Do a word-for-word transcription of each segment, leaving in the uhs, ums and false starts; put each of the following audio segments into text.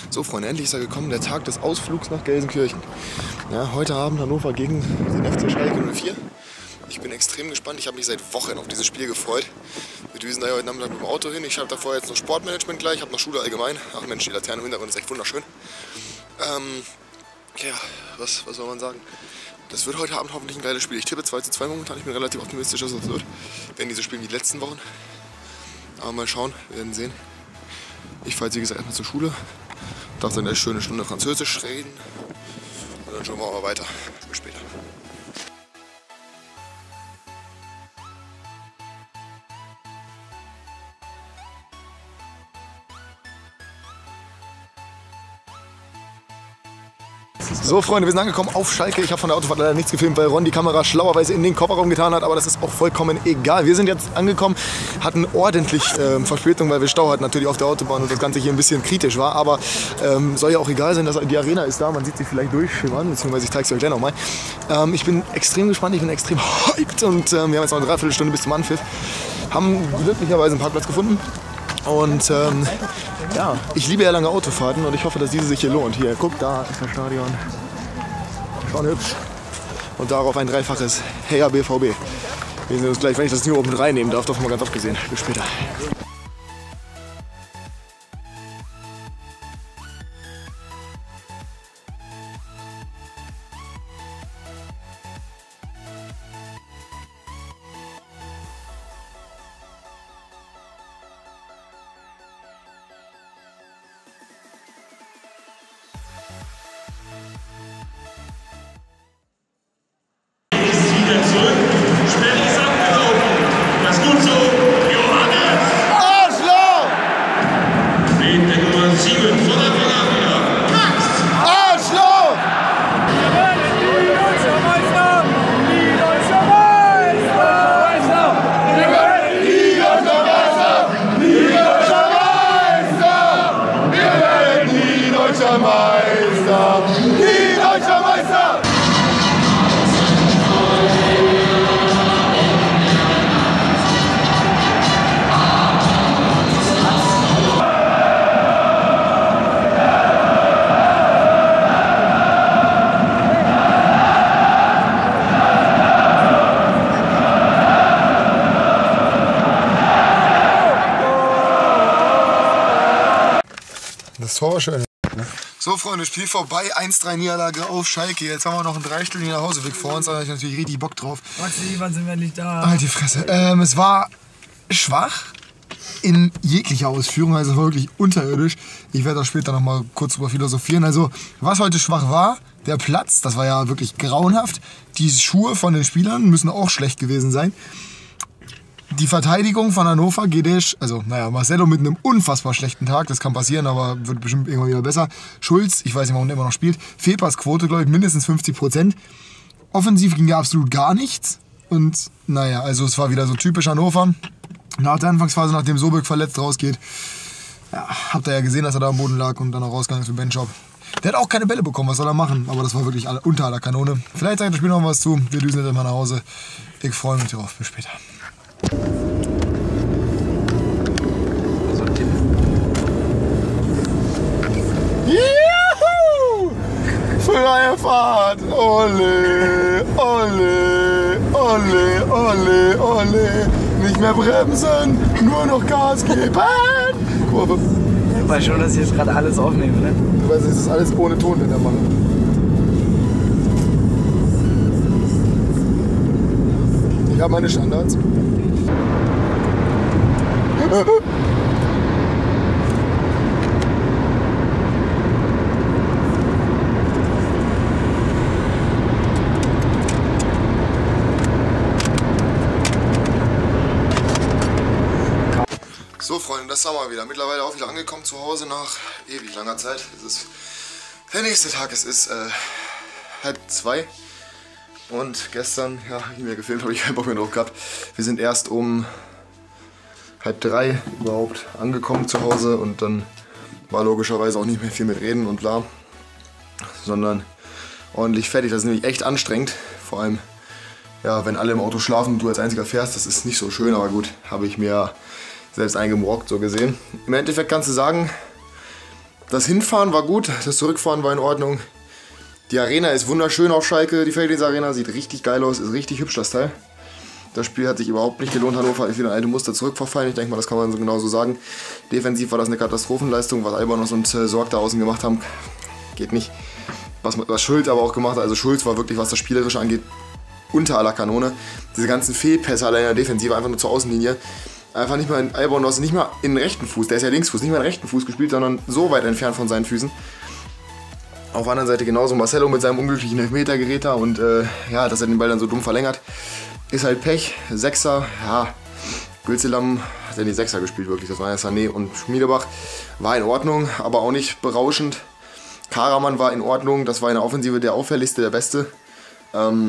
So Freunde, endlich ist er gekommen, der Tag des Ausflugs nach Gelsenkirchen. Ja, heute Abend Hannover gegen den F C Schalke null vier. Ich bin extrem gespannt, ich habe mich seit Wochen auf dieses Spiel gefreut. Wir düsen da ja heute Nachmittag mit dem Auto hin. Ich habe davor jetzt noch Sportmanagement gleich, ich habe noch Schule allgemein. Ach Mensch, die Laterne im Hintergrund ist echt wunderschön. Ähm, ja, was, was soll man sagen? Das wird heute Abend hoffentlich ein geiles Spiel. Ich tippe zwei zu zwei momentan, ich bin relativ optimistisch, dass es wird. Werden diese Spiele wie die letzten Wochen. Aber mal schauen, wir werden sehen. Ich fahre jetzt wie gesagt erstmal zur Schule. Darf dann eine schöne Stunde Französisch reden. Und dann schauen wir mal weiter. Bis später. So Freunde, wir sind angekommen auf Schalke. Ich habe von der Autofahrt leider nichts gefilmt, weil Ron die Kamera schlauerweise in den Kofferraum getan hat. Aber das ist auch vollkommen egal. Wir sind jetzt angekommen, hatten ordentlich äh, Verspätung, weil wir Stau hatten natürlich auf der Autobahn und das Ganze hier ein bisschen kritisch war. Aber ähm, soll ja auch egal sein, dass die Arena ist da. Man sieht sie vielleicht durchschimmern, beziehungsweise ich zeige es euch gleich nochmal. Ähm, ich bin extrem gespannt, ich bin extrem hyped und ähm, wir haben jetzt noch eine Dreiviertelstunde bis zum Anpfiff. Haben glücklicherweise einen Parkplatz gefunden. Und ähm, ja, ich liebe ja lange Autofahrten und ich hoffe, dass diese sich hier lohnt. Hier, guck, da ist das Stadion. Schon hübsch. Und darauf ein dreifaches Heya B V B. Wir sehen uns gleich, wenn ich das nur oben reinnehmen darf, davon mal ganz abgesehen. Bis später. Das Tor war schön. So Freunde, Spiel vorbei, eins drei Niederlage auf Schalke. Jetzt haben wir noch einen dreistündigen Nachhauseweg vor uns, da habe ich natürlich richtig Bock drauf. Maxi, wann sind wir endlich da? Halt die Fresse. Ähm, es war schwach in jeglicher Ausführung, also wirklich unterirdisch. Ich werde auch später noch mal kurz drüber philosophieren. Also, was heute schwach war, der Platz, das war ja wirklich grauenhaft. Die Schuhe von den Spielern müssen auch schlecht gewesen sein. Die Verteidigung von Hannover, Gedesch, also naja, Marcelo mit einem unfassbar schlechten Tag, das kann passieren, aber wird bestimmt irgendwann wieder besser. Schulz, ich weiß nicht, warum der immer noch spielt. Fehlpassquote, glaube ich, mindestens fünfzig Prozent. Offensiv ging ja absolut gar nichts. Und naja, also es war wieder so typisch Hannover. Nach der Anfangsphase, nachdem Sobek verletzt rausgeht, ja, habt ihr ja gesehen, dass er da am Boden lag und dann auch rausgegangen ist für Ben Job. Der hat auch keine Bälle bekommen, was soll er machen? Aber das war wirklich unter aller Kanone. Vielleicht sagt das Spiel noch was zu. Wir düsen jetzt mal nach Hause. Ich freue mich drauf. Bis später. Juhu! Freie Fahrt! Ole! Ole! Ole! Ole! Ole! Nicht mehr bremsen! Nur noch Gas geben! Kurve! Ich weiß schon, dass ich jetzt gerade alles aufnehme, ne? Du weißt, es ist alles ohne Ton, wenn er macht. Ich habe meine Standards. So Freunde, das haben wir wieder. Mittlerweile auch wieder angekommen zu Hause nach ewig langer Zeit. Es ist der nächste Tag, es ist äh, halb zwei. Und gestern, ja, ich mir gefilmt, habe ich keinen Bock mehr drauf gehabt. Wir sind erst um halb drei überhaupt angekommen zu Hause und dann war logischerweise auch nicht mehr viel mit Reden und bla, sondern ordentlich fertig. Das ist nämlich echt anstrengend, vor allem ja, wenn alle im Auto schlafen und du als einziger fährst, das ist nicht so schön, aber gut, habe ich mir selbst eingemorgt, so gesehen. Im Endeffekt kannst du sagen, Das Hinfahren war gut, das Zurückfahren war in Ordnung. Die Arena ist wunderschön auf Schalke, die Felddienst Arena sieht richtig geil aus, ist richtig hübsch das Teil. Das Spiel hat sich überhaupt nicht gelohnt, Hannover ist wieder ein alte Muster zurückverfallen, ich denke mal, das kann man so genauso sagen. Defensiv war das eine Katastrophenleistung, was Albonos und äh, Sorg da außen gemacht haben, geht nicht. Was, was Schulz aber auch gemacht hat, also Schulz war wirklich, was das Spielerische angeht, unter aller Kanone. Diese ganzen Fehlpässe allein in der Defensive, einfach nur zur Außenlinie. Einfach nicht mal in Albonos, nicht mal in den rechten Fuß, der ist ja Linksfuß, nicht mal in den rechten Fuß gespielt, sondern so weit entfernt von seinen Füßen. Auf der anderen Seite genauso Marcelo mit seinem unglücklichen Elfmetergeräter und äh, ja, dass er den Ball dann so dumm verlängert. Ist halt Pech. Sechser, ja, Gülselam hat ja die Sechser gespielt wirklich, das waren ja Sané und Schmiedebach. War in Ordnung, aber auch nicht berauschend. Karaman war in Ordnung, das war in der Offensive der auffälligste, der Beste. Ähm,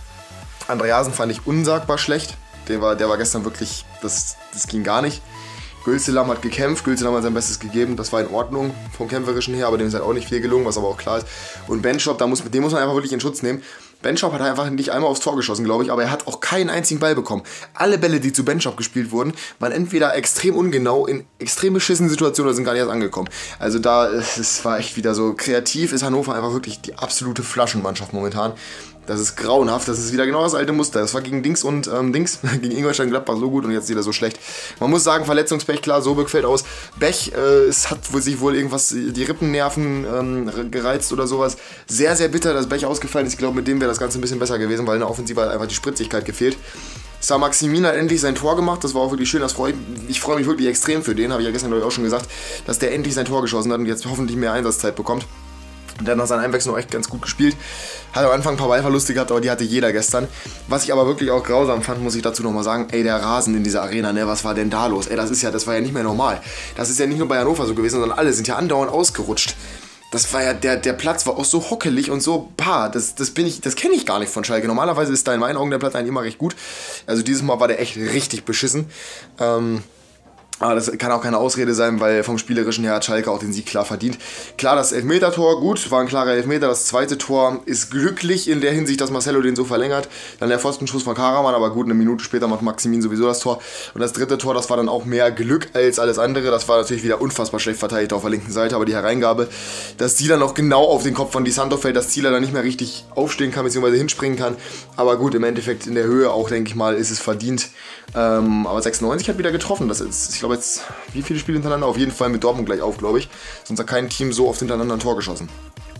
Andreasen fand ich unsagbar schlecht, der war, der war gestern wirklich, das, das ging gar nicht. Gülselam hat gekämpft, Gülselam hat sein Bestes gegeben, das war in Ordnung vom Kämpferischen her, aber dem ist halt auch nicht viel gelungen, was aber auch klar ist. Und Benchop, da muss, mit dem muss man einfach wirklich in Schutz nehmen. Benchop hat einfach nicht einmal aufs Tor geschossen, glaube ich, aber er hat auch keinen einzigen Ball bekommen. Alle Bälle, die zu Benchop gespielt wurden, waren entweder extrem ungenau, in extrem beschissenen Situationen oder sind gar nicht erst angekommen. Also da, es war echt wieder so, kreativ ist Hannover einfach wirklich die absolute Flaschenmannschaft momentan. Das ist grauenhaft, das ist wieder genau das alte Muster. Das war gegen Dings und ähm, Dings, gegen Ingolstadt und Gladbach so gut und jetzt wieder so schlecht. Man muss sagen, Verletzungspech, klar, Sobek fällt aus. Bech, äh, es hat wohl sich wohl irgendwas, die Rippennerven ähm, gereizt oder sowas. Sehr, sehr bitter, dass Bech ausgefallen ist. Ich glaube, mit dem wäre das Ganze ein bisschen besser gewesen, weil in der Offensive hat einfach die Spritzigkeit gefehlt. Saint-Maximin hat endlich sein Tor gemacht, das war auch wirklich schön, das freu, ich freue mich wirklich extrem für den, habe ich ja gestern glaube ich auch schon gesagt, dass der endlich sein Tor geschossen hat und jetzt hoffentlich mehr Einsatzzeit bekommt. Der hat nach seiner Einwechslung auch echt ganz gut gespielt. Hat am Anfang ein paar Ballverluste gehabt, aber die hatte jeder gestern. Was ich aber wirklich auch grausam fand, muss ich dazu nochmal sagen, ey, der Rasen in dieser Arena, ne, was war denn da los? Ey, das ist ja, das war ja nicht mehr normal. Das ist ja nicht nur bei Hannover so gewesen, sondern alle sind ja andauernd ausgerutscht. Das war ja, der, der Platz war auch so hockelig und so, bah, das, das bin ich, das kenne ich gar nicht von Schalke. Normalerweise ist da in meinen Augen der Platz eigentlich immer recht gut. Also dieses Mal war der echt richtig beschissen. Ähm... Aber das kann auch keine Ausrede sein, weil vom Spielerischen her hat Schalke auch den Sieg klar verdient. Klar, das Elfmeter-Tor, gut, war ein klarer Elfmeter. Das zweite Tor ist glücklich in der Hinsicht, dass Marcelo den so verlängert. Dann der Pfostenschuss von Karaman, aber gut, eine Minute später macht Maximin sowieso das Tor. Und das dritte Tor, das war dann auch mehr Glück als alles andere. Das war natürlich wieder unfassbar schlecht verteidigt auf der linken Seite, aber die Hereingabe, dass die dann noch genau auf den Kopf von Di Santo fällt, dass Zieler dann nicht mehr richtig aufstehen kann, beziehungsweise hinspringen kann. Aber gut, im Endeffekt in der Höhe auch, denke ich mal, ist es verdient. Ähm, aber sechsundneunzig hat wieder getroffen. Das ist, ich glaube jetzt, wie viele Spiele hintereinander? Auf jeden Fall mit Dortmund gleich auf, glaube ich. Sonst hat kein Team so oft hintereinander ein Tor geschossen.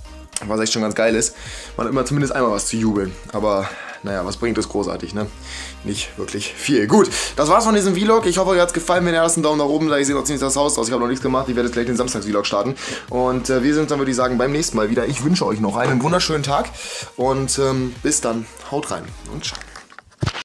Was echt schon ganz geil ist. Man hat immer zumindest einmal was zu jubeln. Aber naja, was bringt das großartig, ne? Nicht wirklich viel. Gut, das war's von diesem Vlog. Ich hoffe, euch hat's gefallen. Wenn ihr erst einen Daumen nach oben da, ich sehe noch ziemlich das Haus aus. Ich habe noch nichts gemacht. Ich werde jetzt gleich den Samstags-Vlog starten. Und äh, wir sind dann, würde ich sagen, beim nächsten Mal wieder. Ich wünsche euch noch einen wunderschönen Tag. Und ähm, bis dann. Haut rein und ciao.